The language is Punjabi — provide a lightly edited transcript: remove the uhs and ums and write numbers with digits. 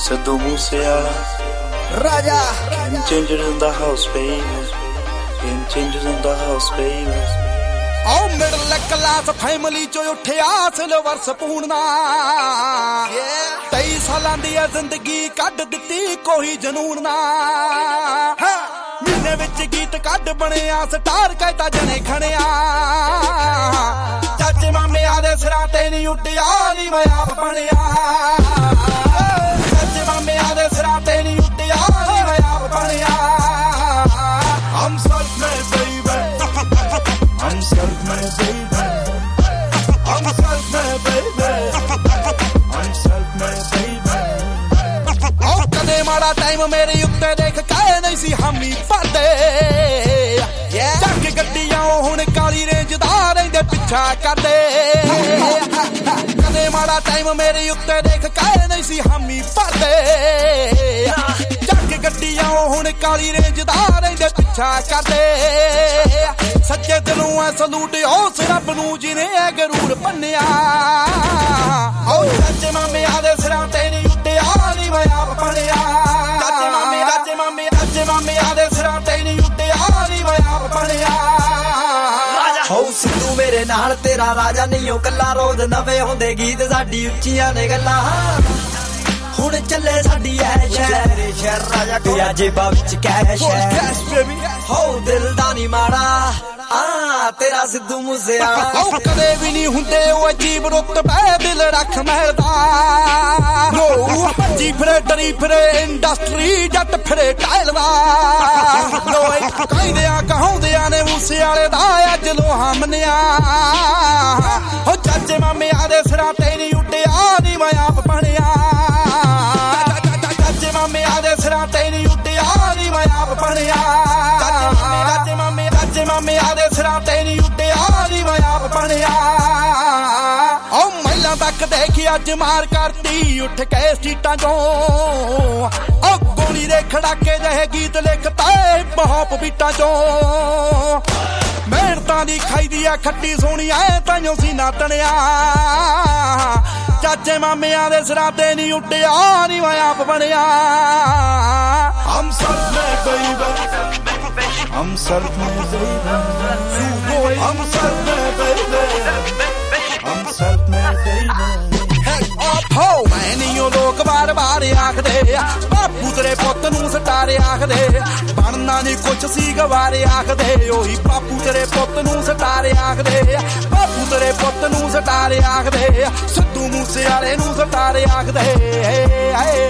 Sidhu Moosewala, Raja. Game changers in the house, baby. Game changers in the house, baby. Oh, middle class family ਚੋਂ ਉੱਠਿਆ ਸਿਲਵਰ ਸਪੂਨ ਨਾਲ 23 ਸਾਲਾਂ ਦੀ ਜ਼ਿੰਦਗੀ ਕੱਢ ਦਿੱਤੀ ਕੋਈ ਜਨੂਨ ਨਾਲ ਮਹੀਨੇ ਵਿੱਚ ਗੀਤ ਕੱਢ ਬਣਿਆ ਸਟਾਰ ਕਹਿਤਾ ਜਣੇ ਖਣਿਆ ਚਾਚੇ ਮਾਮਿਆਂ ਦੇ ਸਿਰਾਂ ਤੇ ਨਹੀਂ ਉੱਡਿਆ ਨਹੀਂ ਮੈਂ ਆਪ ਬਣਿਆ ਚਾਚੇ ਮਾਮਿਆਂ ਦੇ ਸਿਰਾਂ ਤੇ ਨਹੀਂ ਉੱਡਿਆ ਨਹੀਂ ਮੈਂ ਆਪ ਬਣਿਆ I'm self-made baby I'm self-made baby I'm self-made baby I'm self-made baby Oh ਕਦੇ ਮਾੜਾ ਟਾਈਮ ਮੇਰੇ ਉੱਤੇ ਦੇਖ ਕੇ ਨਹੀਂ ਸੀ ਹਾਮੀ ਭਰਦੇ ਚੱਕ ਗੱਡੀਆਂ ਹੁਣ ਕਾਲੀ ਰੇਂਜ ਦਾ ਰਹਿੰਦੇ ਪਿੱਛਾ ਕਰਦੇ ਕਦੇ ਮਾੜਾ ਟਾਈਮ ਮੇਰੇ ਉੱਤੇ ਦੇਖ ਕੇ ਨਹੀਂ ਸੀ ਹਾਮੀ ਭਰਦੇ ਚੱਕ ਗੱਡੀਆਂ ਹੁਣ ਕਾਲੀ ਰੇਂਜ ਦਾ ਰਹਿੰਦੇ ਪਿੱਛਾ ਕਰਦੇ ਸੱਚੇ ਦਿਲੋਂ ਆ ਸਲੂਟ ਉਸ ਰੱਬ ਨੂੰ ਜਿਹਨੇ ਇਹ ਗਰੂਰ ਭੰਨਿਆ ਓ ਚਾਚੇ ਮਾਮਿਆਂ ਦੇ ਸਿਰਾਂ ਤੇ ਨਹੀਂ ਉੱਡਿਆ ਨਹੀਂ ਮੈਂ ਆਪ ਬਣਿਆ ਚਾਚੇ ਮਾਮਿਆਂ ਦੇ ਸਿਰਾਂ ਤੇ ਨਹੀਂ ਉੱਡਿਆ ਨਹੀਂ ਮੈਂ ਆਪ ਬਣਿਆ ਹੋ ਸਿੱਧੂ ਮੇਰੇ ਨਾਲ ਤੇਰਾ ਰਾਜਾ ਨਹੀਂ ਉਹ ਕੱਲਾ ਰੋਜ਼ ਨਵੇਂ ਹੁੰਦੇ ਗੀਤ ਸਾਡੀ ਉੱਚੀਆਂ ਨੇ ਗੱਲਾਂ ਹੁਣ ਚੱਲੇ ਸਾਡੀ ਐਸ਼ ਤੇਰੇ ਸ਼ਹਿਰ ਰਾਜਾ ਕੋਈ ਜੇਬਾਂ ਵਿੱਚ ਕੈਸ਼ ਹੈ ਹੋ ਦਿਲ ਦਾ ਨਹੀਂ ਮਾੜਾ ਤੇਰਾ ਸਿੱਧੂ ਮੂਸੇਵਾਲਾ ਉਹ ਕਦੇ ਵੀ ਨਹੀਂ ਹੁੰਦੇ ਉਹ ਅਜੀਬ ਰੁਤਬੇ ਦਿਲ ਰੱਖ ਮਹਿਲਦਾ ਭੱਜੀ ਫਿਰੇ ਡਰੀ ਫਿਰੇ ਇੰਡਸਟਰੀ ਜੱਟ ਫਿਰੇ ਟਾਇਲ ਦਾ ਲੋਏ ਕਹਿੰਦਿਆਂ ਕਹਾਉਂਦਿਆਂ ਨੇ ਮੂਸੇਵਾਲੇ ਦਾ ਅੱਜ ਲੋਹਾ ਮੰਨਿਆ ਹੋ ਚਾਚੇ ਮਾਮਿਆਂ ਦੇ ਸਿਰਾਂ ਤੇ ਨਹੀਂ ਉੱਡਿਆ ਨਹੀਂ ਮੈਂ ਆਪ ਬਣਿਆ ਚਾਚੇ ਮਾਮਿਆਂ ਦੇ ਸਿਰਾਂ ਤੇ ਨਹੀਂ ਉੱਡਿਆ ਨਹੀਂ ਮੈਂ ਆਪ ਬਣਿਆ ਚਾਚੇ ਮਾਮਿਆਂ ਦੇ ਸਿਰਾਂ ਤੇ ਨਹੀਂ ਉੱਡਿਆ ਨਹੀਂ ਮੈਂ ਆਪ ਬਣਿਆ ਓ ਮਹਿਲਾਂ ਤੱਕ ਦੇਖੀ ਅੱਜ ਮਾਰ ਕਰਤੀ ਉੱਠ ਕੇ ਸਟੀਟਾਂ ਚੋਂ ਓ ਗੋਲੀ ਦੇ ਖੜਾਕੇ ਜਿਹੇ ਗੀਤ ਲਿਖਤੇ ਬਹੁਤ ਬੀਟਾਂ ਚੋਂ ਮਿਹਨਤਾਂ ਦੀ ਖਾਈਦੀ ਆ ਖੱਟੀ ਸੋਹਣੀ ਐ ਤਾਈਓ ਸੀਨਾ ਤਣਿਆ ਚਾਚੇ ਮਾਮਿਆਂ ਦੇ ਸਿਰਾਂ ਤੇ ਨਹੀਂ ਉੱਡਿਆ ਨਹੀਂ ਮੈਂ ਆਪ ਬਣਿਆ I'm self-made baby I'm self-made baby I'm self-made baby I'm self-made baby Hey up ho ਮੈਂ ਨਹੀਂ ਉਹ ਲੋਕ ਬਾਰ-ਬਾਰ ਆਖਦੇ ਬਾਪੂ ਤੇਰੇ ਪੁੱਤ ਨੂੰ ਸਟਾਰੇ ਆਖਦੇ ਬਣਨਾ ਨਹੀਂ ਕੁਛ ਸੀ ਗਵਾਰੇ ਆਖਦੇ ਉਹੀ ਬਾਪੂ ਤੇਰੇ ਪੁੱਤ ਨੂੰ ਸਟਾਰੇ ਆਖਦੇ ਬਾਪੂ ਤੇਰੇ ਪੁੱਤ ਨੂੰ ਸਟਾਰੇ ਆਖਦੇ ਸਿੱਧੂ ਮੂਸੇਵਾਲੇ ਨੂੰ ਸਟਾਰੇ ਆਖਦੇ